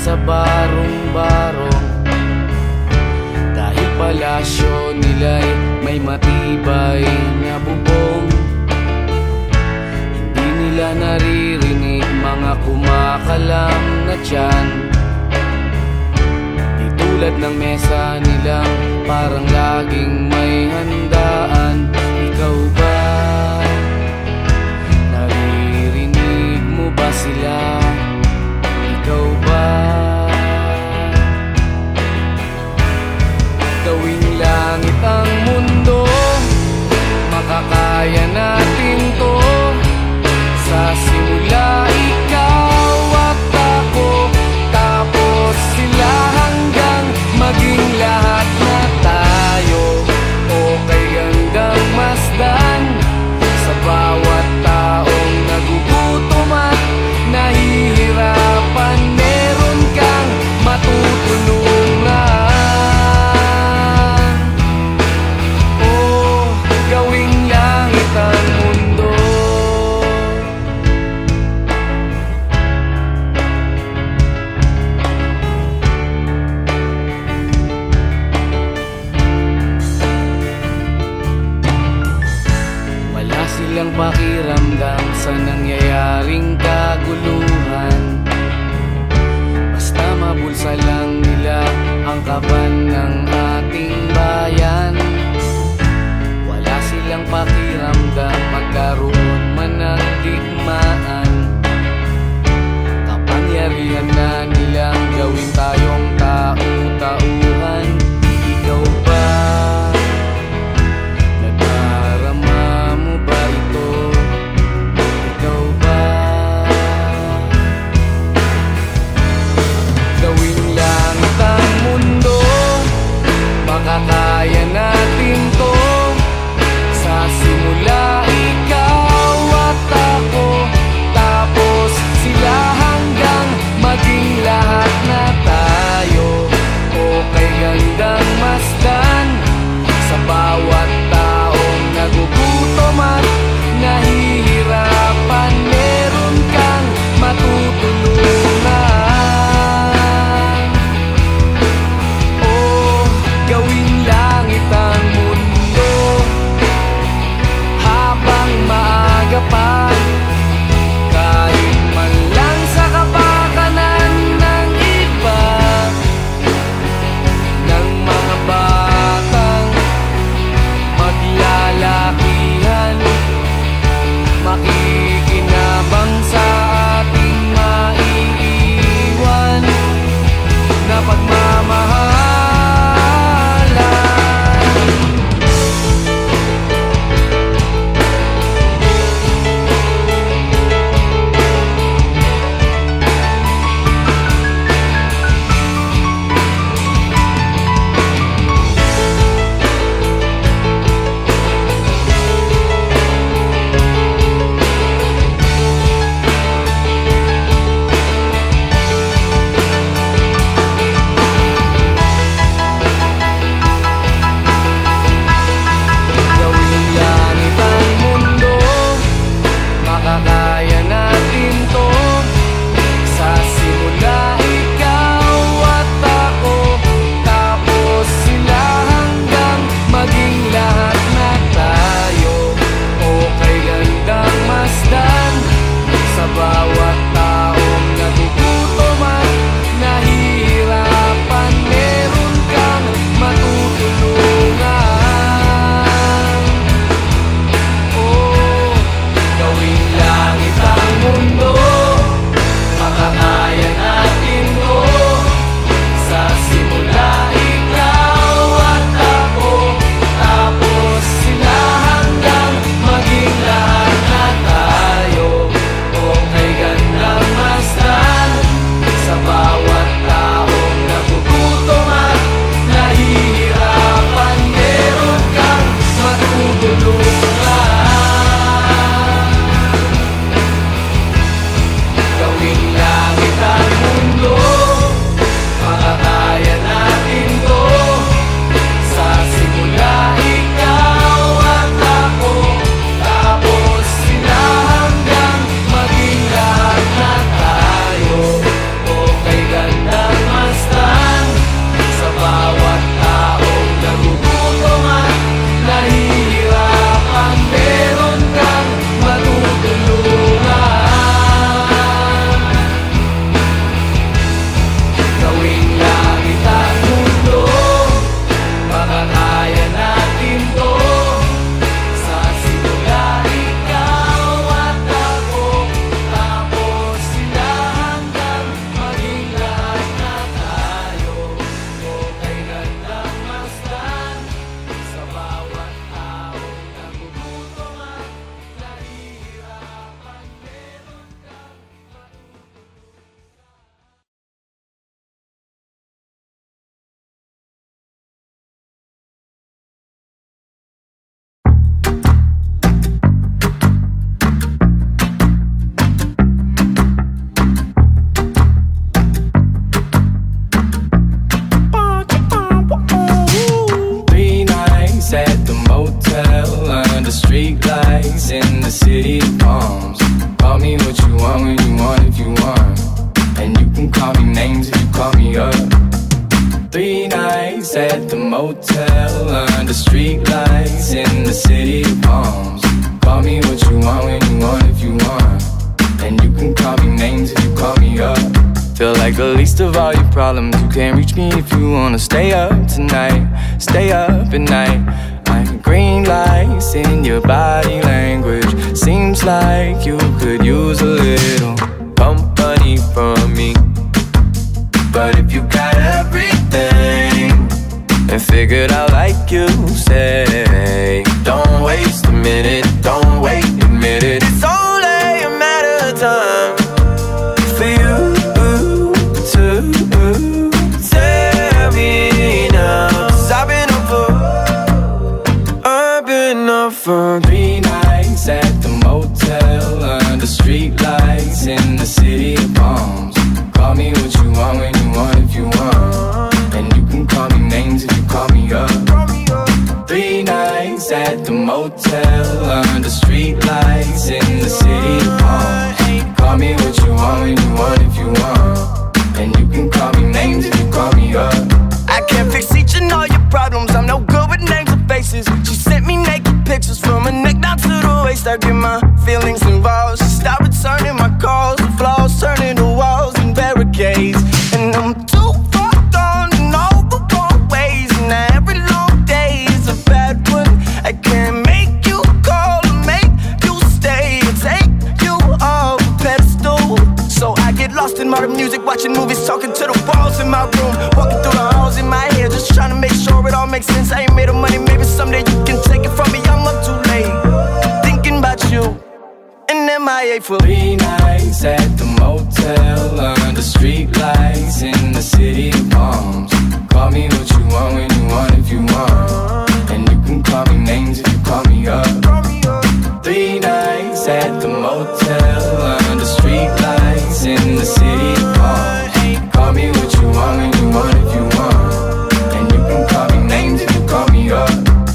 sa barong-barong. Dahil palasyo nila'y may matibay na bubong, hindi nila naririnig mga kumakalam na tiyan. Di tulad ng mesa nilang parang laging may handaan. Ikaw ba? Naririnig mo ba sila? Ikaw ba? Gawing langit ang mundo, makakaya natin to. Sa simula ikaw at ako, tapos sila, hanggang maging lahat na tayo. Okay hanggang masdan sa bawat taong nagugutom at nahihirapan. Meron kang matutulungan. Oh, gawing langit ang mundo. Wala silang pakiramdam sa nangyayaring kaguluhan. Basta mabulsa lang nila ang kaban ng ating bayan. Wala silang pakiramdam magkaroon man ng digmaan. Kapangyarihan na nilang gawin tayong tau-tauhan. Ikaw ba? Nadarama mo ba ito? Ikaw ba? Gawing langit ang mundo, me names if you call me up. 3 nights at the motel under street lights in the city of palms. Call me what you want when you want if you want, and you can call me names if you call me up. Feel like the least of all your problems. You can't reach me if you wanna stay up tonight, stay up at night. I'm green lights in your body language. Seems like you could use a little company from me. But if you got everything and figured out like you say, don't waste a minute, don't wait, admit it. It's only a matter of time for you to tell me now. 'Cause I've been up for 3 nights at the motel under street lights in the city of palms. Call me what you want when you want if you want, and you can call me names if you call me up. 3 nights at the motel under street lights in the city of palms. Call me what you want when you want if you want, and you can call me names if you call me up. I can't fix each and all your problems, I'm no good with names or faces. She sent me naked pictures from her neck down to the waist. I get my feelings involved. She stopped returning my calls, the flaws turning to walls and barricades. And I'm too far gone in all the wrong ways, and every long day is a bad one. I can't make you call or make you stay or take you off a pedestal. So I get lost in modern music, watching movies, talking to the walls in my room, walking through the halls in my head, just trying to make sure it all makes sense. I ain't made of money, maybe someday you can take it from me. I'm up too late, thinking about you and MIA for 3 nights at the motel under street lights in the city of palms. Call me what you want when you want if you want, and you can call me names if you call me up. 3 nights at the motel under street lights in the city of palms. Call me what you want when you want if you want, and you can call me names if you call me up.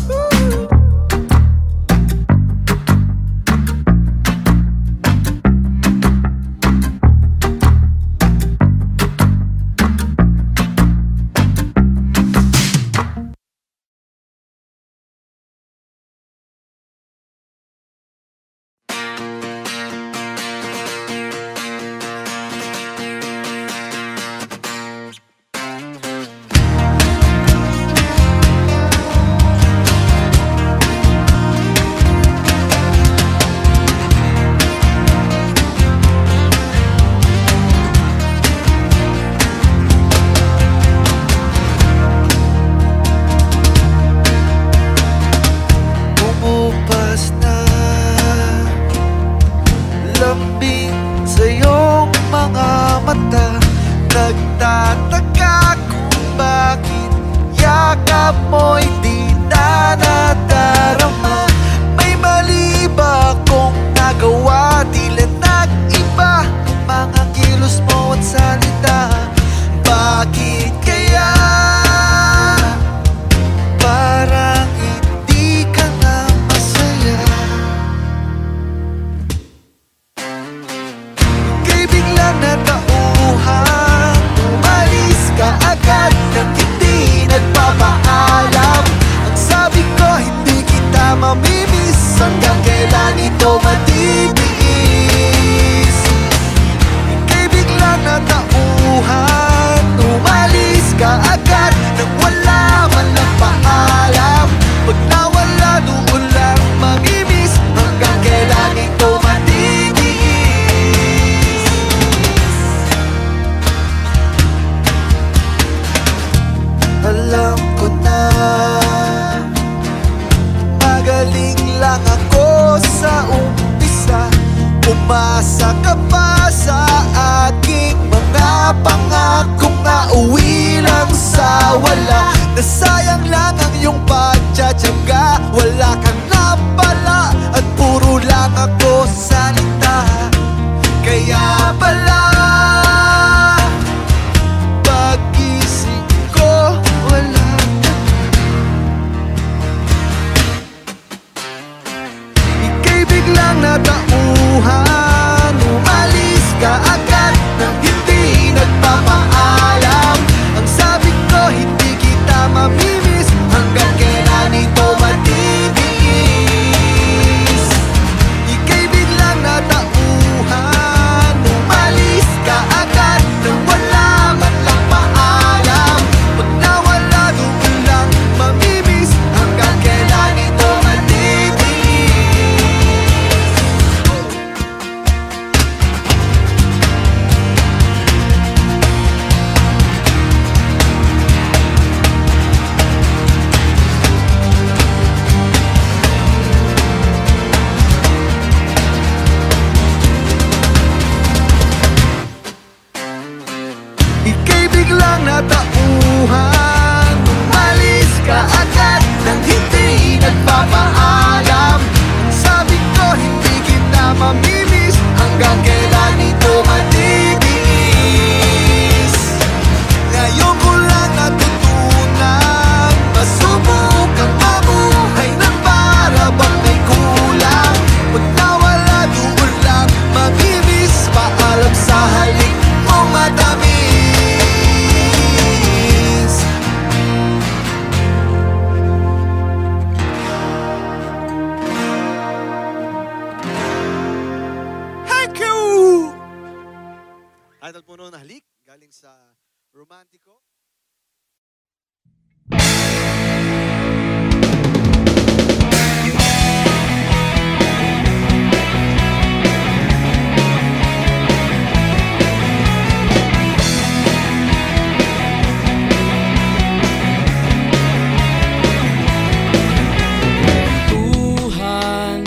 Nagtataka kung bakit yakap mo'y di na nadarama. May mali ba kung nagawa? Tila nag-iba mga kilos mo at salita. Bakit kaya parang hindi ka na masaya? Ika'y biglang natauhan, umalis ka agad nang hindi nagpapaalam. Ang sabi ko, hindi kita mamimiss. Hanggang kailan ito matitiis? Ika'y biglang natauhan, umalis ka agad nang wala man lang paalam. Pag nawala, doon lang mamimiss. Hanggang kailan ito matitiis? Alam ko na magaling lang ako sa umpisa. Umasa ka pa sa aking mga pangakong nauwi lang sa wala. Nasayang lang ang iyong pagtsatsaga. Wala ka na pala at puro lang ako salita. Kaya pala pag-isip ko wala ka. Ika'y biglang natauhan, umalis ka agad nang hindi nagpapaalam. biglang natauhan. Umalis ka agad nang hindi nagpapaalam. Sabi ko hindi kita mamimiss, hanggang kailan ito matitiis. Ngayon ko lang natutunan, masubukang mabuhay ng para bang may kulang. Pag nawala doon lang mamimiss, paalam sa halik mong matamis. Thank you! Title po noon, Halik, galing sa Romantico. Tuhan,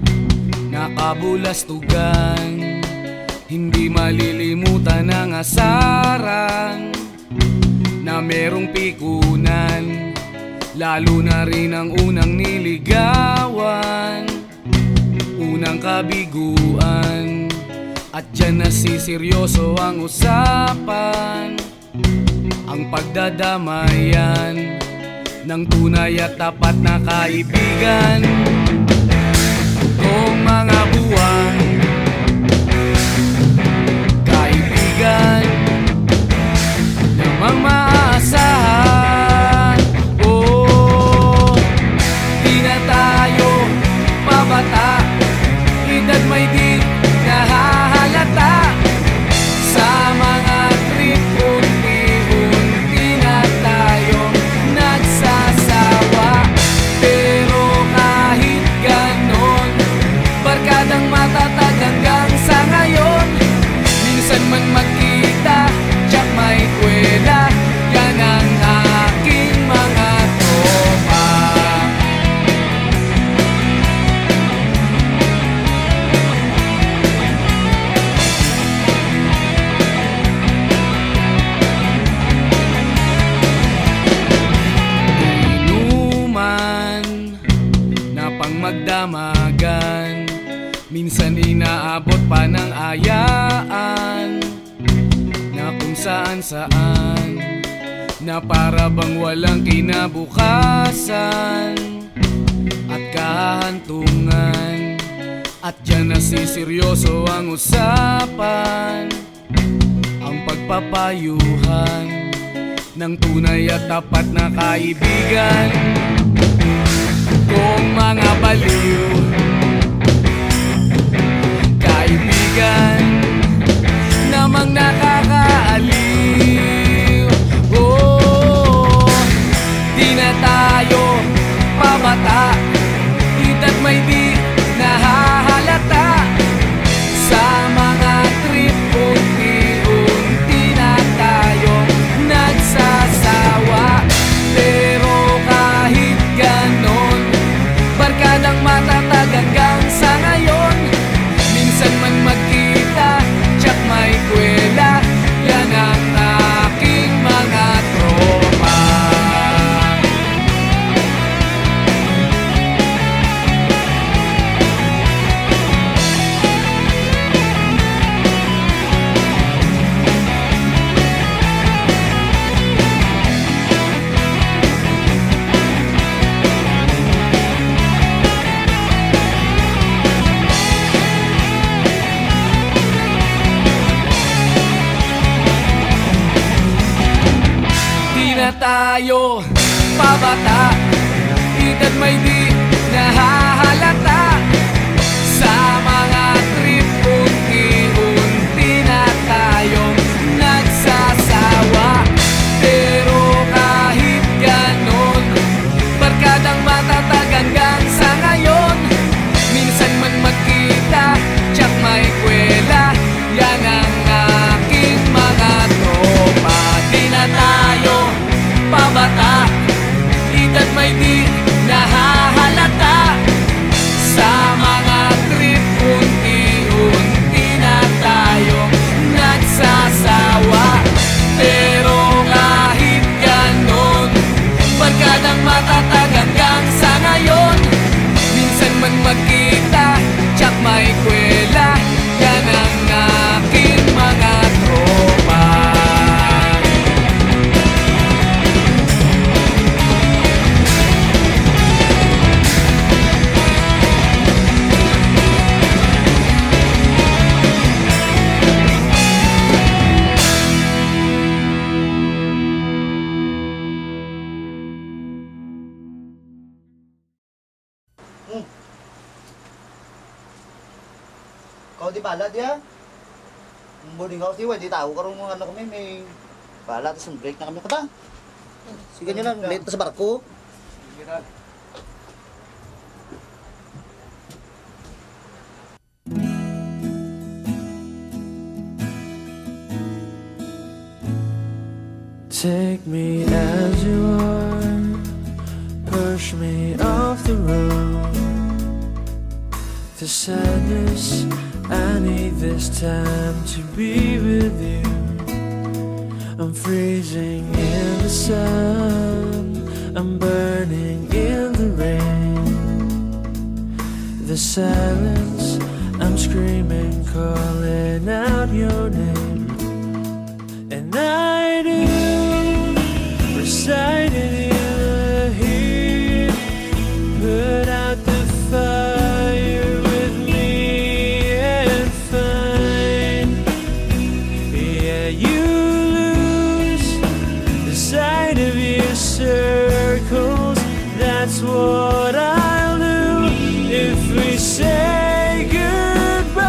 nakabulastugan, hindi malilimutan ang asaran na merong pikunan, lalo na rin ang unang niligawan, unang kabiguan. At dyan nasiseryoso ang usapan, ang pagdadamayan ng tunay at tapat na kaibigan. Kung mga buwan, kaibigan namang maaasahan. Oh, di na tayo pabata, edad may di nahahalata. Sa mga trip, unti-unti na tayong nagsasawa. Pero kahit ganon, barkadang matatag hanggang sa ngayon. Minsan man magkita, tsak may kwela, yan ang aking mga tropa. Inuman na pang magdamagan, minsan inaabot pa ng ayaan, na kung saan-saan, na para bang walang kinabukasan at kahantungan. At dyan nasiseryoso ang usapan, ang pagpapayuhan ng tunay at tapat na kaibigan. Kung mga baliw, kaibigan namang nakakaaliw. Oh, di na tayo pabata, edad may di nahahalata. Sa mga trip, unti-unti na tayong nagsasawa. Pero kahit ganon, barkadang matatag hanggang sa ngayon. Minsan man magkita, tsak may kwela, yan ang aking mga tropa. Na tayo pabata, edad may di nahahalata. Sa mga trip, unti-unti na tayong nagsasawa. Pero kahit ganon, barkadang matatag hanggang sa ngayon. Minsan man magkita, tsak may kwela, yan ang aking mga tropa. Di na tayo pabata, edad may di nahahalata. Sa di bala dia. Boarding house di di tahu karong mga ano kami may bala tapos break na kami kata. Sige nyo lang, late sa barko. Take me as you are, push me off the road. The sadness, I need this time to be with you. I'm freezing in the sun, I'm burning in the rain. The silence, I'm screaming, calling out your name. And I do recite it in here, put out the fire with me and find, yeah, you lose the sight of your circles. That's what I'll do if we say goodbye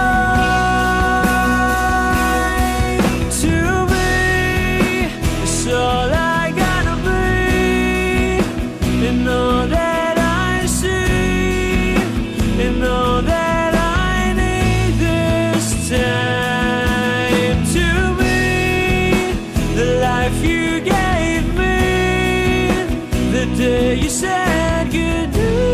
to me. It's all I gotta be, and all that I see, and all that I need this time to be the life you gave me the day you said goodnight.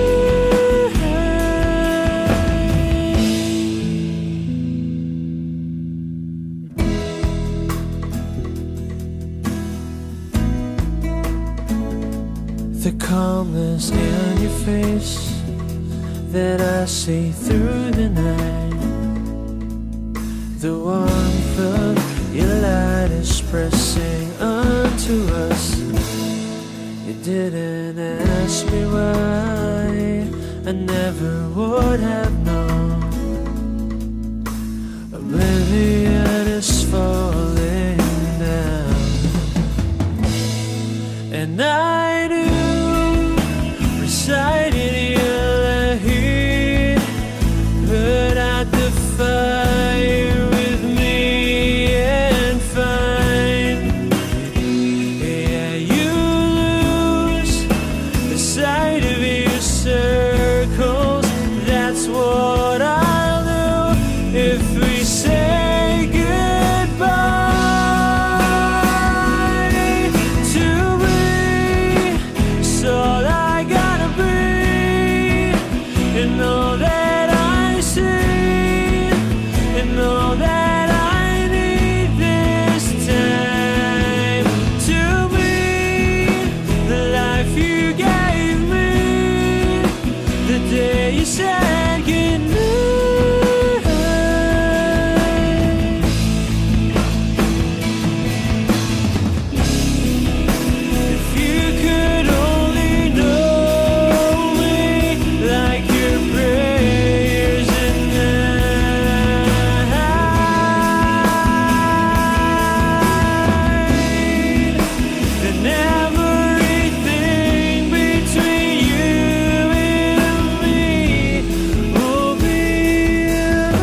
The calmness in your face that I see through the night, the warmth of your light is pressing onto us. You didn't ask me why, I never would have known. Oblivion is falling down, and I do recite it in here, put out the fire with me and find, yeah, you lose the sight of your circles. That's what I'll do if we say goodbye to me. It's all I gotta be, and all that I see, and all that I need this time to be the life you gave me the day you said goodnight. If you could only know me like your prayers at night, then everything between you and me will be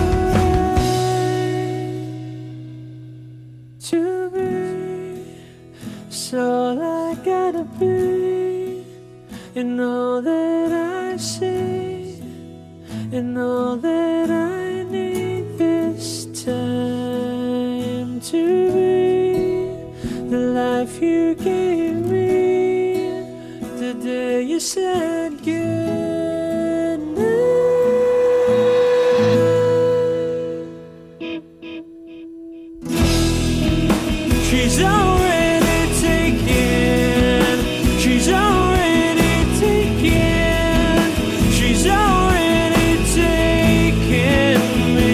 alright to be. It's all I gotta be, and all that I see, and all that I need this time to be the life you gave me the day you said goodnight. She's already taken, she's already taken, she's already taken me.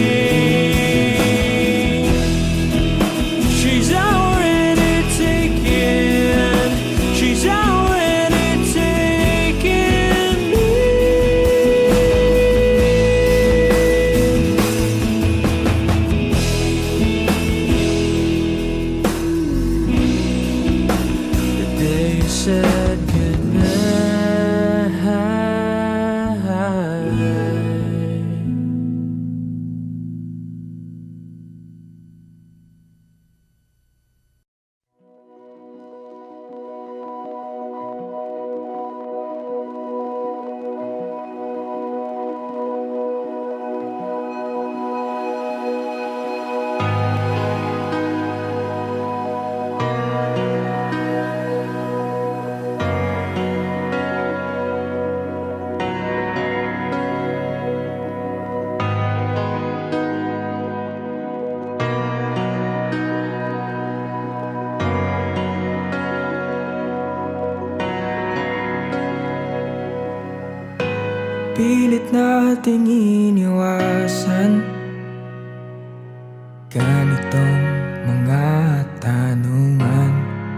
She's already taken, she's already taken me. The day you said goodnight. pilit nating iniwasan ganitong mga tanungan.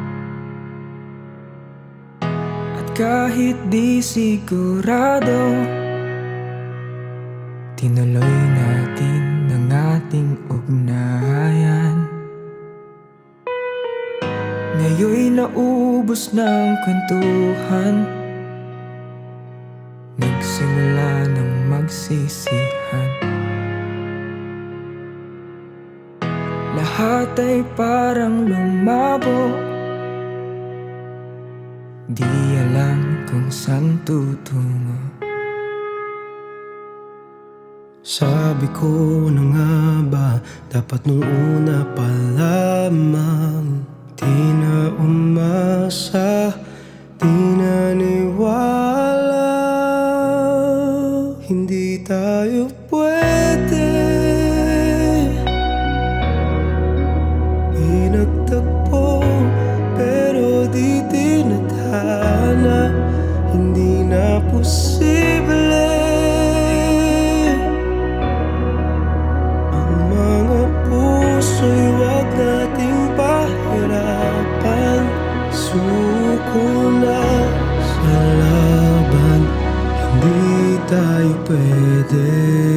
At kahit di sigurado, tinuloy natin ang ating ugnayan. Ngayon'y naubos ng kwentuhan, nagsimula ng magsisihan. Lahat ay parang lumabo, di alam kung saan tutungo. Sabi ko na nga ba, dapat nung una pa lamang. Di na umasa, di naniwala, hindi tayo pwede. Pinagtagpo pero di tinadhana, hindi na posible. Ang mga puso'y wag nating pahirapan. Suko na sa laban, hindi tayo pwede.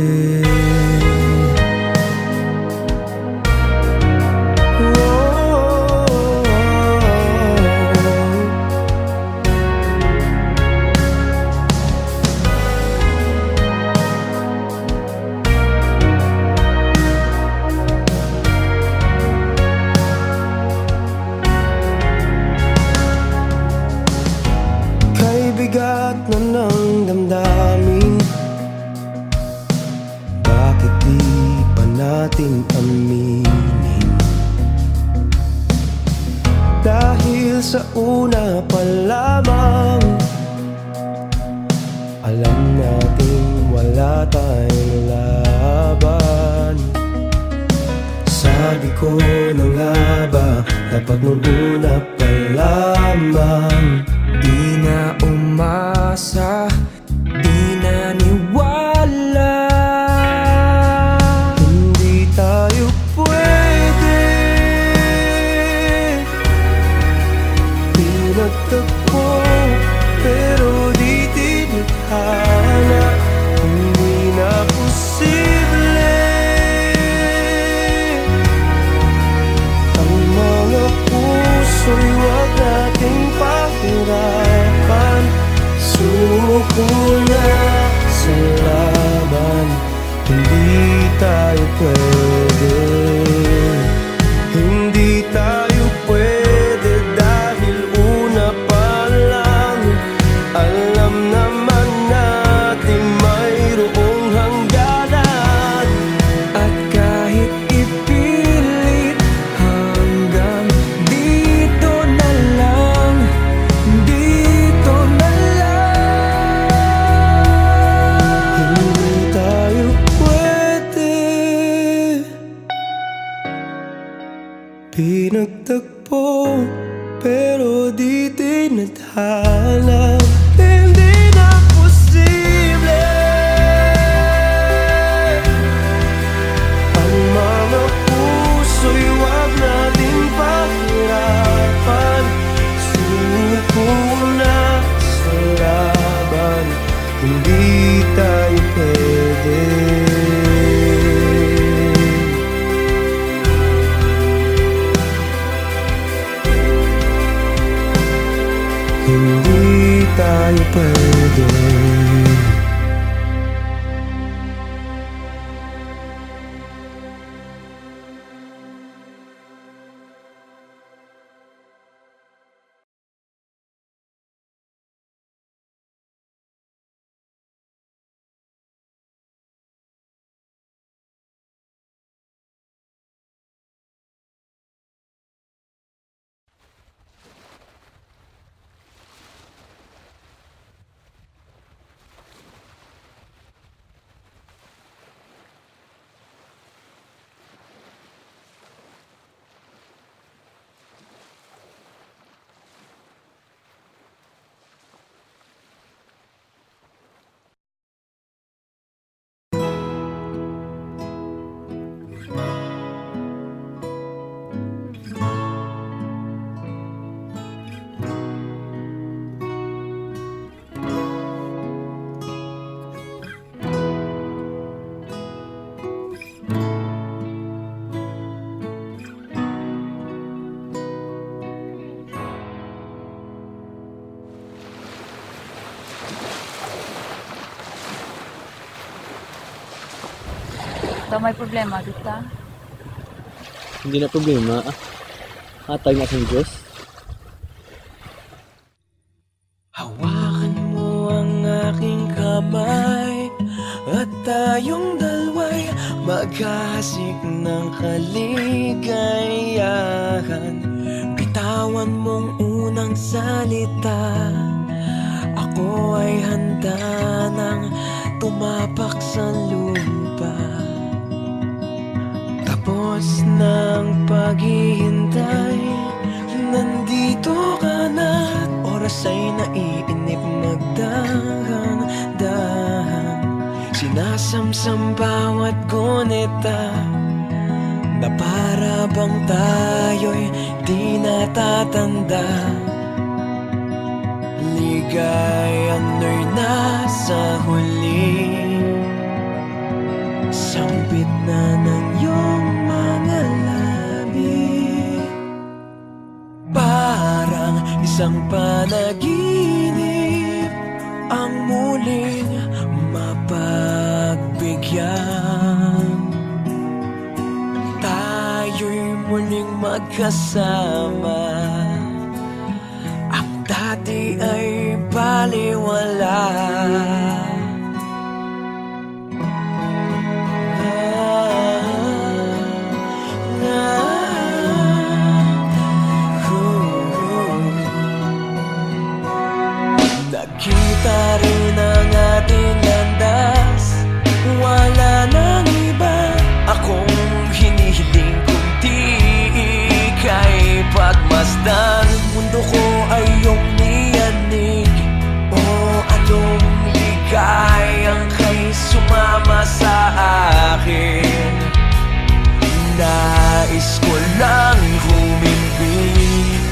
Bigat na ng damdamin, bakit di pa natin aminin? Dahil sa una pa lamang, alam natin wala tayong laban. Sabi ko na nga ba, dapat nung una pa lamang. Di na umasa, di naniwala, hindi tayo pwede. Pinagtagpo pero di tinadhana, hindi na posible. Ang mga puso'y wag nating pahirapan. Suko na sa laban, hindi tayo pwede. Hindi tayo pwede dahil una pa lang, alam naman natin mayroong hangganan. at kahit ipilit hanggang dito na lang, dito na lang. Hindi tayo pwede. Pinagtagpo pero di tinadhana, hindi na posible. Ang mga puso'y wag nating pahirapan. Suko na sa laban, hindi tayo pwede. Hindi tayo pwede. Ito may problema, Dita. Hindi na problema. Hatag na sa Diyos. Hawakan mo ang aking kamay at tayong dalawa'y maghahasik ng kaligayahan. Bitawan mong unang salita, ako ay handa nang tumapak sa lupa. Tapos ng paghihintay, nandito ka na. Oras ay naiinip, magdahan-dahan. Sinasamsam bawat gunita, na para bang tayo'y di natatanda. Ligayang no'y nasa huli, sambit na ng iyong mga labi. Parang isang panaginip ang muling mapagbigyan. Tayo'y muling magkasama, ang dati ay baliwala. Nakita rin ang ating landas, wala nang iba akong hinihiling kundi ika'y pagmasdan. Mundo ko ay iyong niyanig, o anong ligayang kay sumama sa akin. Nais ko lang humimbing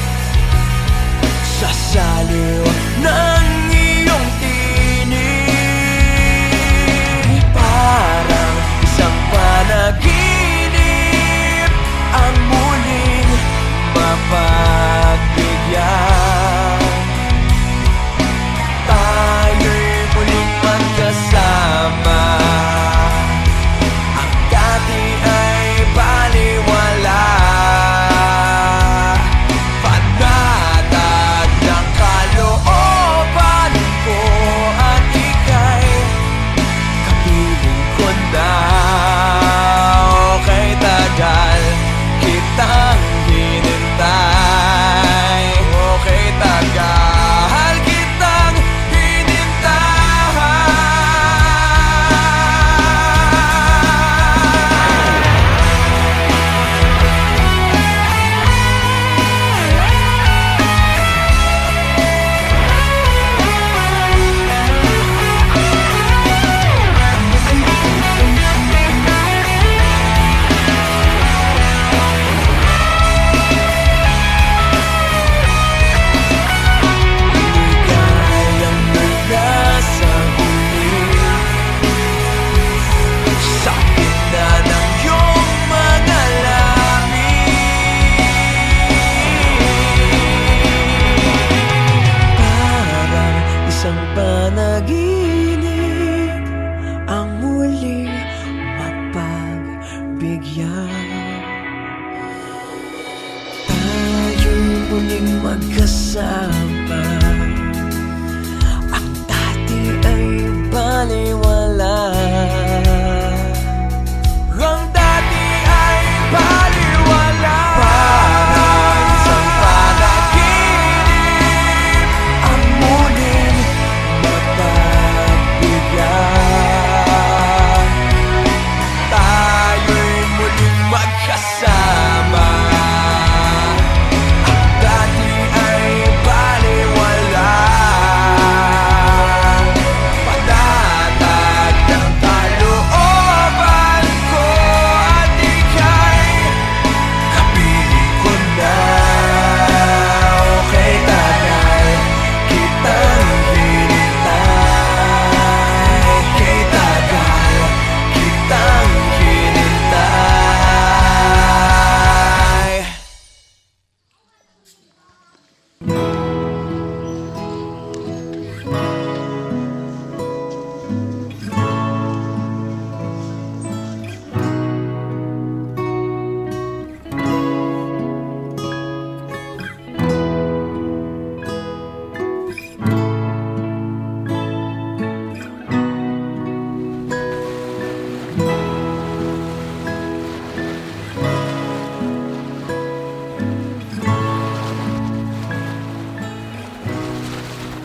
sa saliw ng iyong tinig. Parang isang panaginip ang muling mapagbigyan. Tayo'y muling magkasama, ang dati ay baliwala. Kitang hinintay, okay tagal kitang panaginip ang muling mapagbigyan. Tayo'y muling magkasama, ang dati ay baliwala. Ang dati ay baliwala. Parang isang panaginip ang muling mapagbigyan. Tayo'y muling magkasama, ang dati ay baliwala.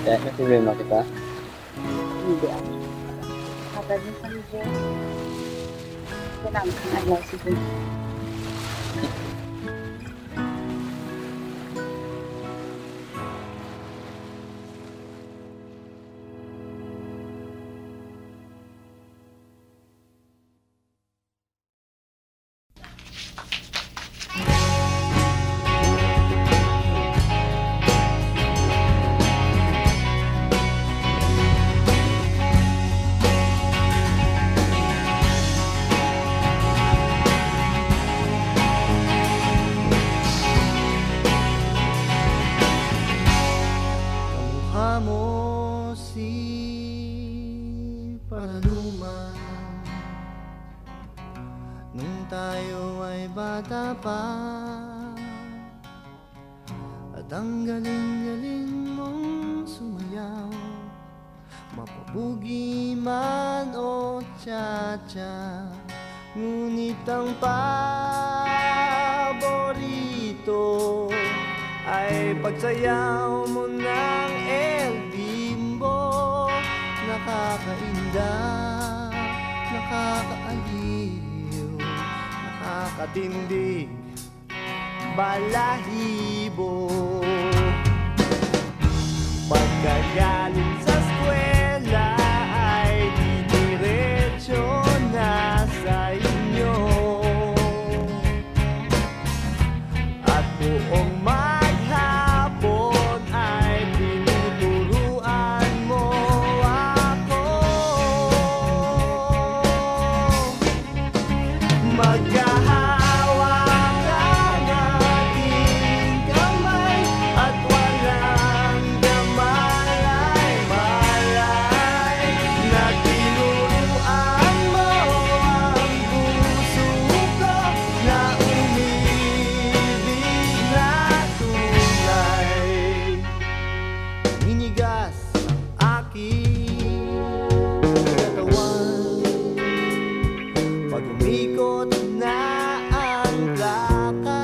Kaya may problema kita. Hindi ako. Kapag mo kami dyan, kailangan kang advice siguro. Kamukha mo si Paraluman nung tayo ay bata pa, at ang galing-galing mong sumayaw, mapabugi man o cha-cha. Ngunit ang paborito ay pagsayaw mo ng El Bimbo. Nakakainda, nakakaaliw, nakakatindig, balahibo. Pagkagaling sa eskwela ay didiretso na sa inyo, at buong maghapon ay tinuturuan mo ako. Magkahawak ang ating kamay at walang kamalay-malay, na tinuruan mo ang puso ko na umibig na tunay. Ninigas ang aking katawan pag umikot na ang plaka,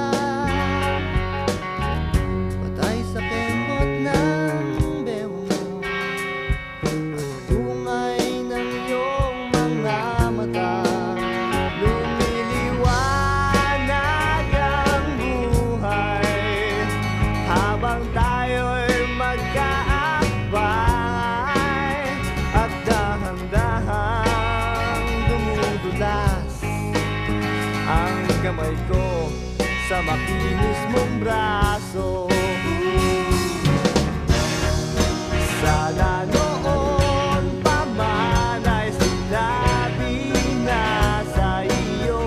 patay sa kembot ng beho mo at tungay ng iyong mga mata. Lumiliwanag ang buhay habang tayo'y magkaakbay, at dahan-dahang dumudulas ang kamay ko sa makinis mong braso. Sana noon pa man ay sinabi na sa iyo,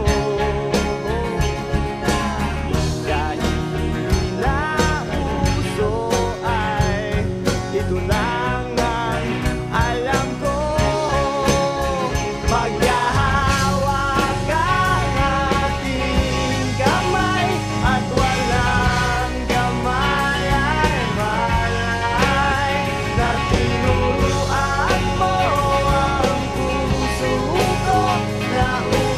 kahit hindi na uso ay ito lang ang alam ko. Maghahawak ang ating kamay at walang kamalay-malay, na tinuruan mo ang puso ko na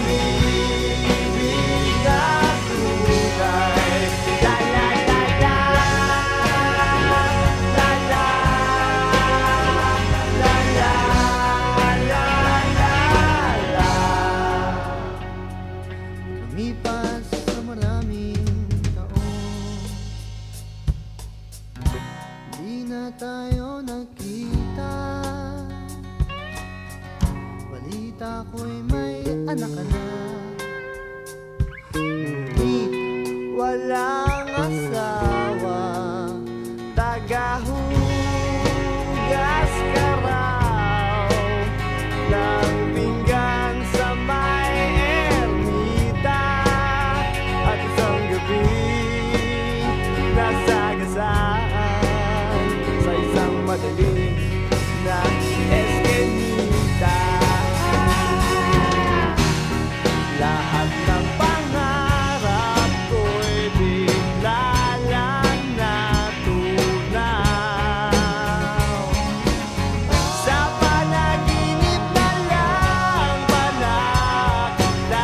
umibig na tunay. La la la la, la la, la la la la. Lumipas sa maraming taon, di na tayo nagkita. Balita ko'y may anak ka na, ngunit walang asawa. Tagahugas ka raw ng pinggan sa may ermita, at isang gabi nasagasaan sa isang madilim na eskinita. Lahat ng pangarap ko'y bigla lang natunaw. Sa panaginip na lang panakita,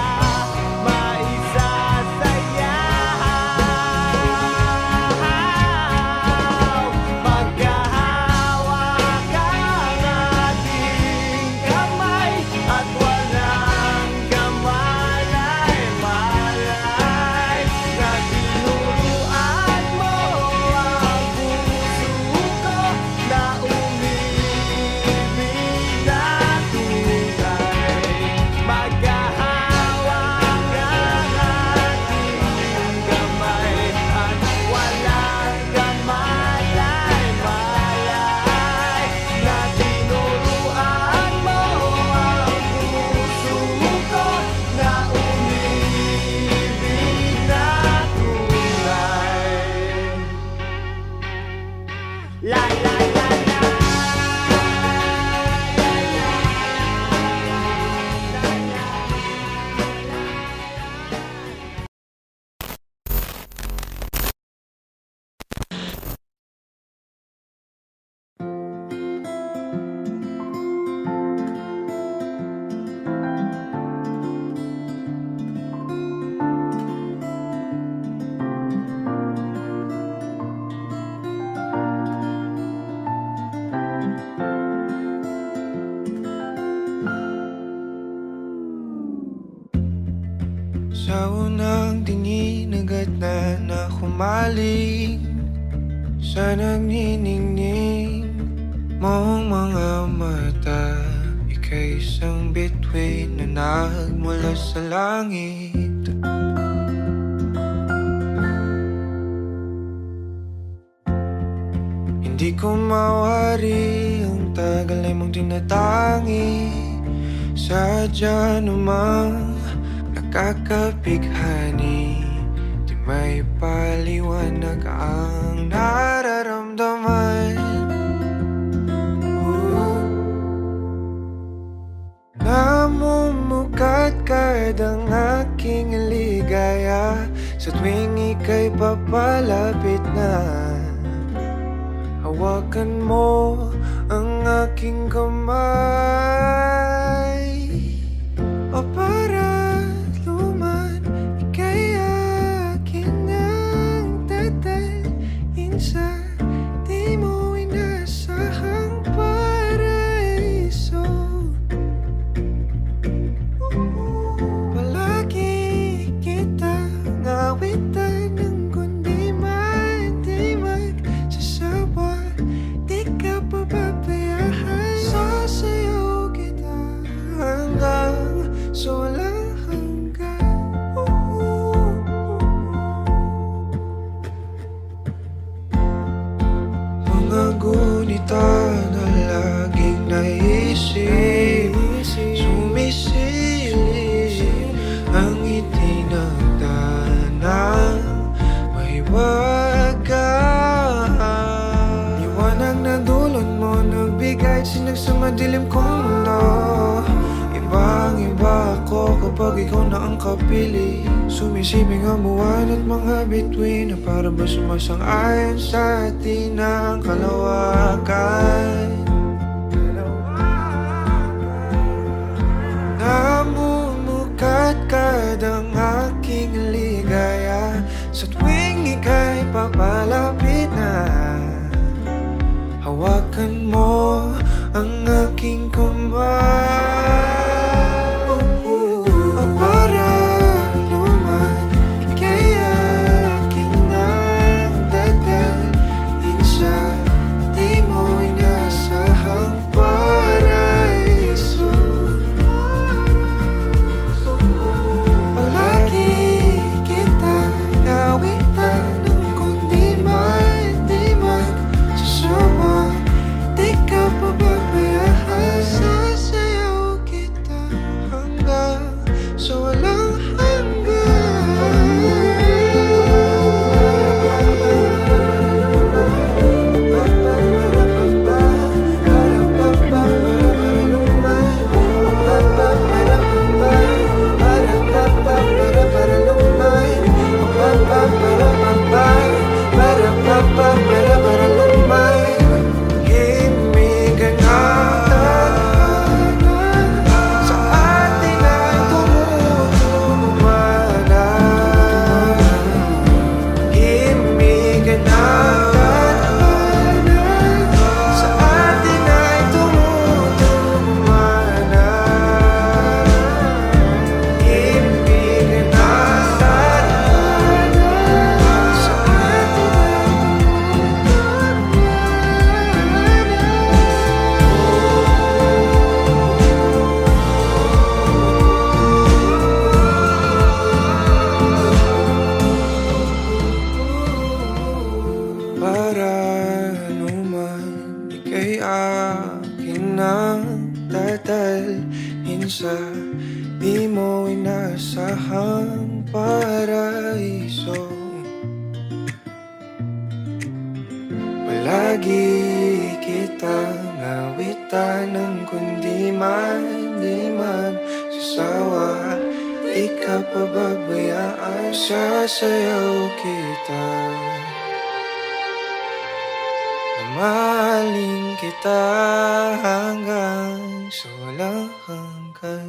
maisasayaw. Magkahawak Sa unang tingin agad na humaling sa nagniningning mong mga mata. Ika'y isang bituin na nagmula sa langit. Hindi ko mawari ang tagal ay mong tinatangi. Sadya namang nakakapighani, di may paliwanag ang nararamdaman. Namumukat kadang aking ligaya sa tuwing ika'y papalapit na. Hawakan mo ang aking kamay, o para luman ika'y akin ang tatalin sa di mo inasahang paraiso. Palagi kita ngawitan ng kundi man di magsasawa. Di ka pababayaan, sasayaw kita hanggang sa walang hanggan. Mga gunita na laging naisip, sumisilip ang itinagdanang may wagas. Liwanag na dulot mo nagbigay sinag sa madilim kong mundo. Ibang-iba ako kapag ikaw na ang kapili. Sumisibing ang buwan at mga bituin na para ba sumasang-ayon sa atin ang kalawakan. Namumukat kadang aking ligaya sa tuwing ika'y papalapit na. Hawakan mo ang aking kamay, o para luman ika'y aking nagdadalhin sa di mo inasahang paraiso. Palagi kita ngawitan ng kundi man di magsasawa. Di ka pababayaan, sasayaw kita hanggang sa walang sa di mo inasahang paraiso. Palagi lagi kitang awitan ng kundi man di magsasawa. Di ka pababayaan, sasayaw kita. Mamahalin kita hanggang sa walang hanggan.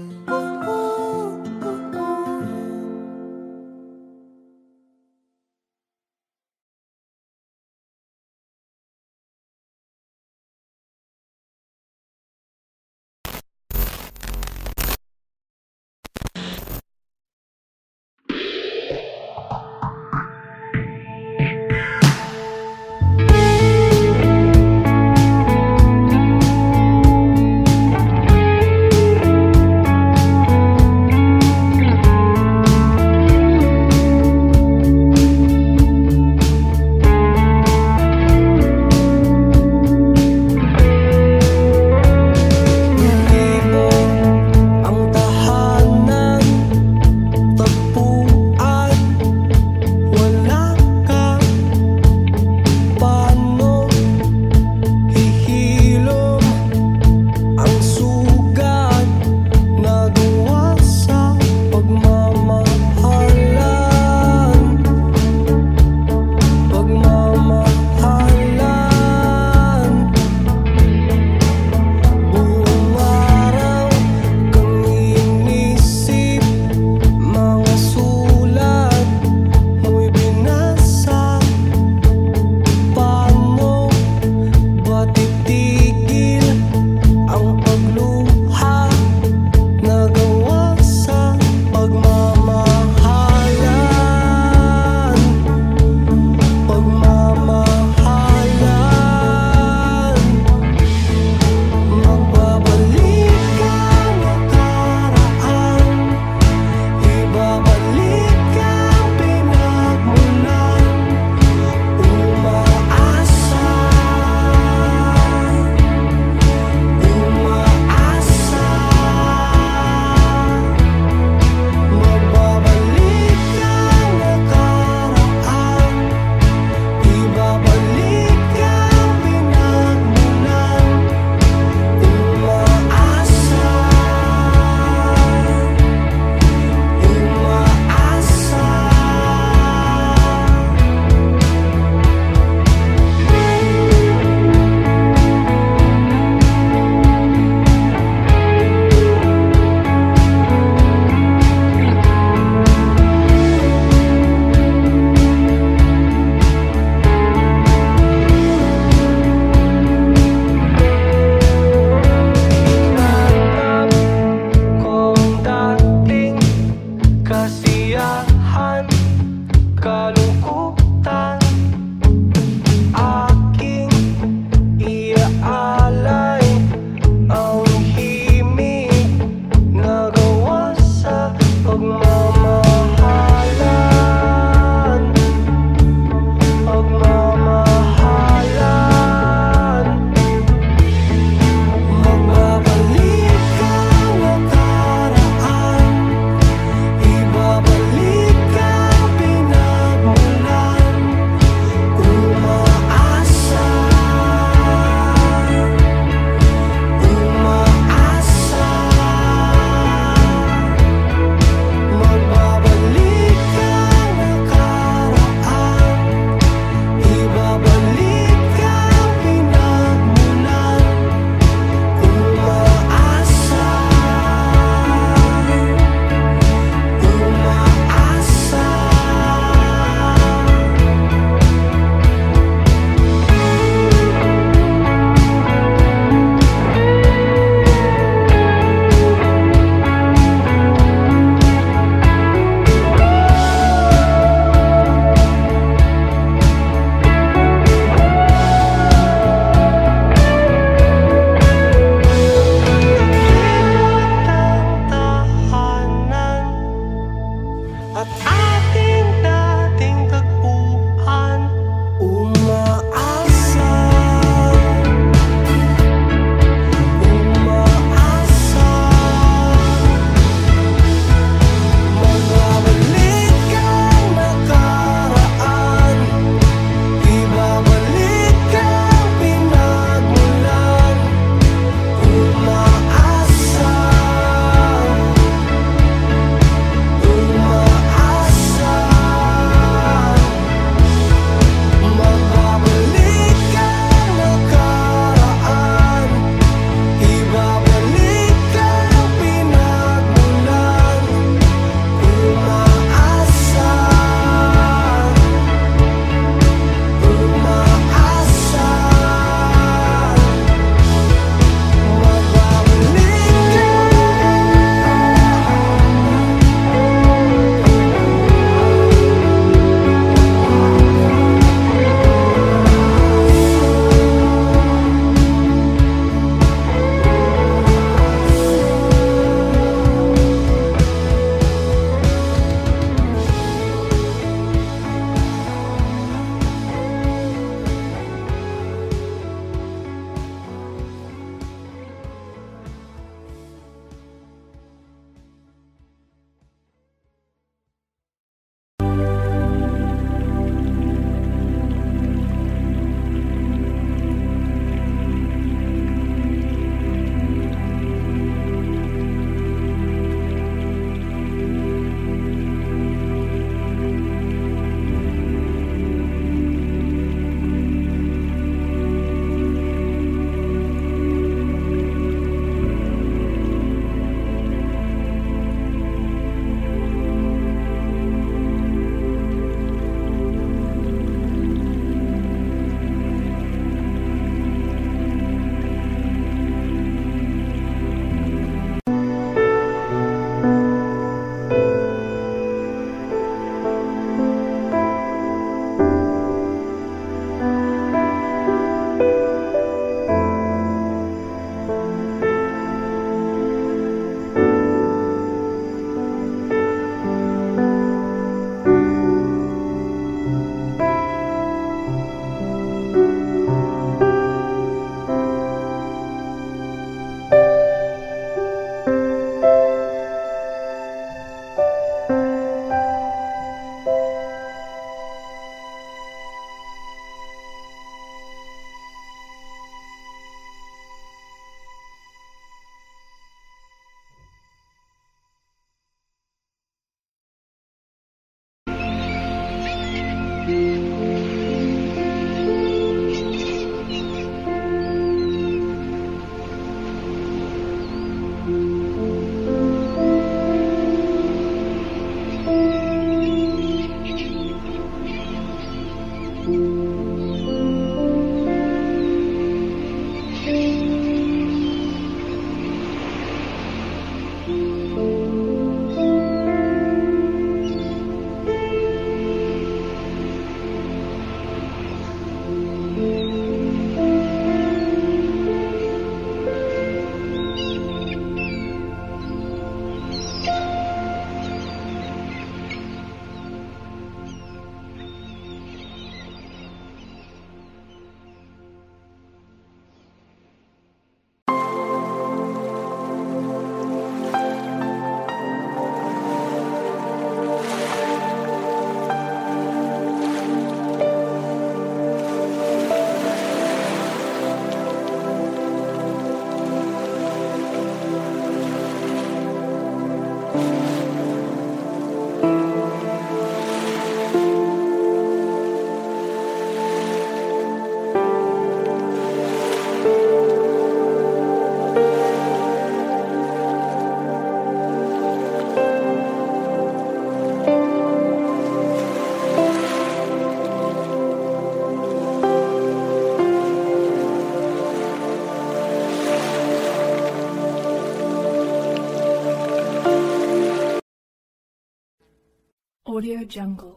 Audio Jungle.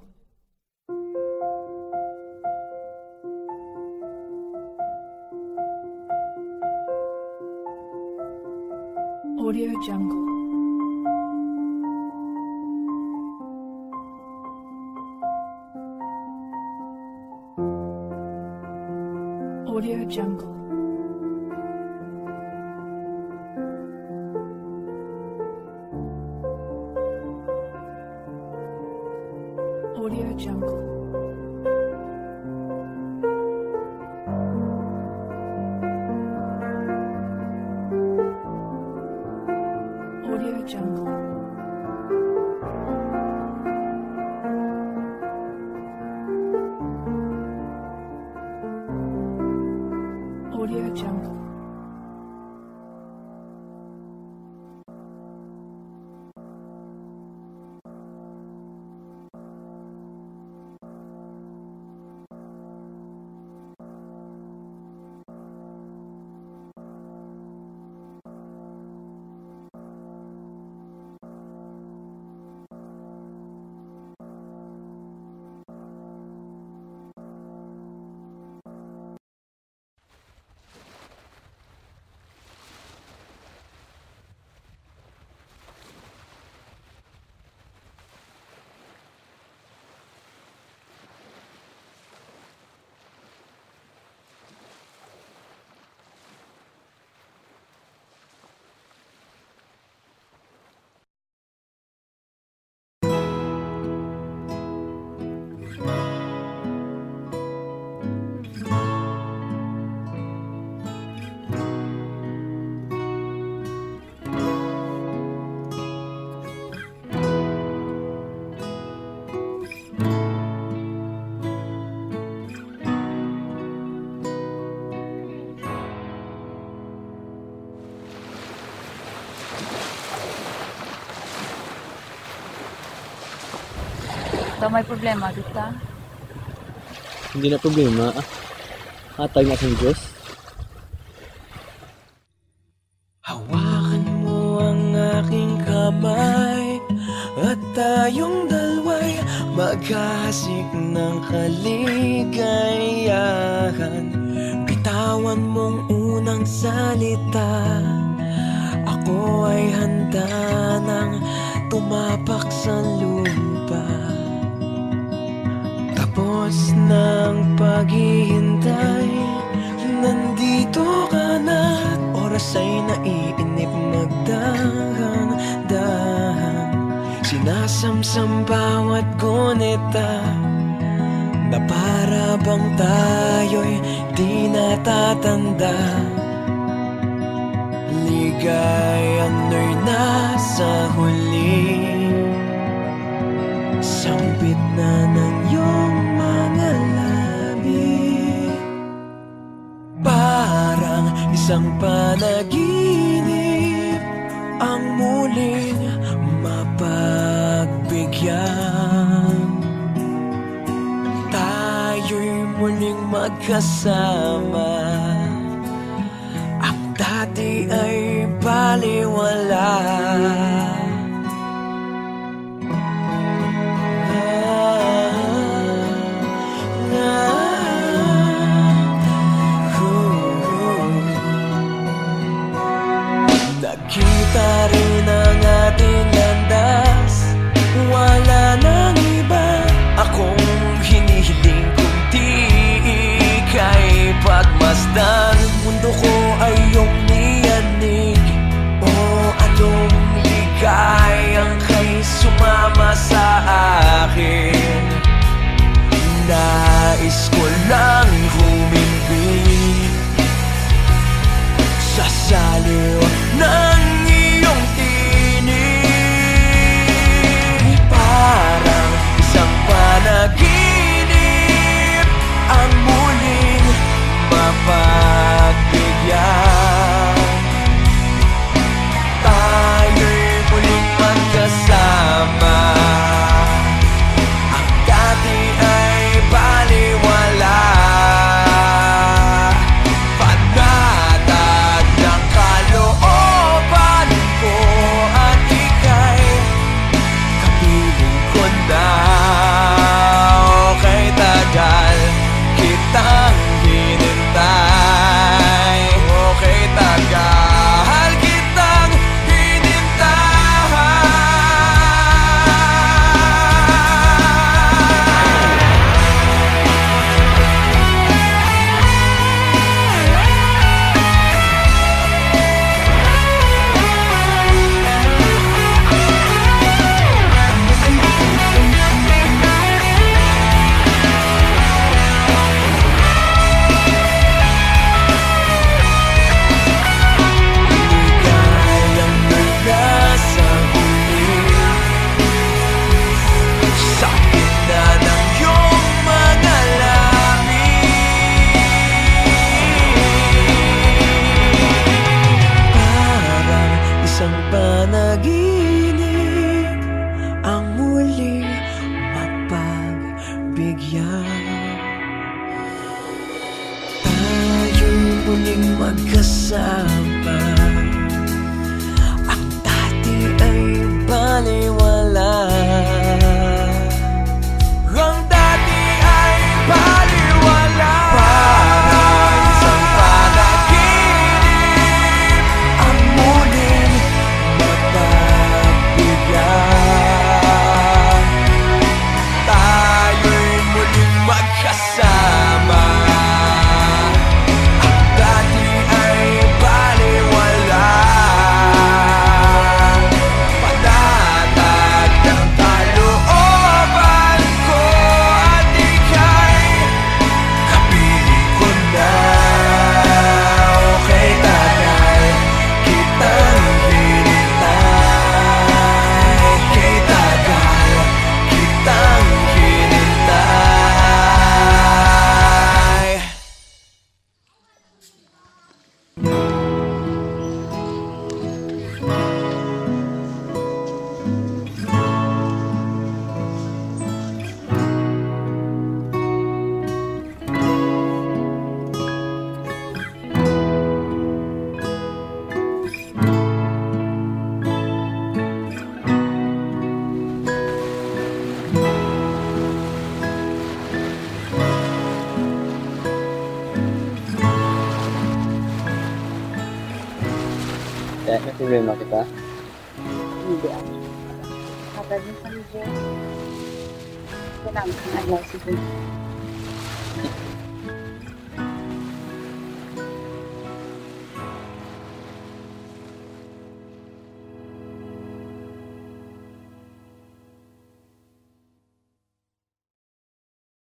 Audio Jungle. Audio Jungle. Audio Jungle. Audio Jungle. Audio Jungle. Ito may problema, Dita. Hindi na problema. Hatag na sa Diyos. Hawakan mo ang aking kamay at tayong dalawa'y maghahasik ng kaligayahan. Bitawan mong unang salita, ako ay handa nang tumapak sa lupa. Tapos ng paghihintay, nandito ka na. Oras ay naiinip, magdahan-dahan. Sinasamsam bawat gunita, na para bang tayo'y di natatanda. Ligayang no'y nasa huli, sambit na ng iyong mga labi. Parang isang panaginip ang muling mapagbigyan. Tayo'y muling magkasama, ang dati ay baliwala. Nakita rin ang ating landas, wala nang iba akong hinihiling kundi ika'y pagmasdan. Mundo ko ay iyong niyanig, o anong ligaw muling magkasama. Ang dati ay baliwala. Ang dati ay baliwala. Parang isang panaginip ang muling magkabigyan. Tayo'y muling magkasama. Ang dati ay baliwala. Patatag ng kalooban ko at ika'y kapiling ko na. Okay, tagay kitang hinintay. Okay, tagay kitang hinintay. Kaya may problema kita. Hindi ako. Kapag din kami dyan, kailangan kang advice ko.